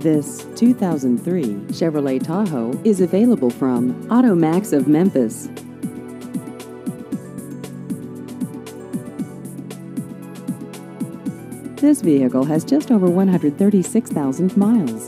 This 2003 Chevrolet Tahoe is available from AutoMax of Memphis. This vehicle has just over 136,000 miles.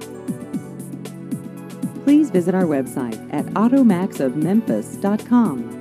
Please visit our website at automaxofmemphis.com.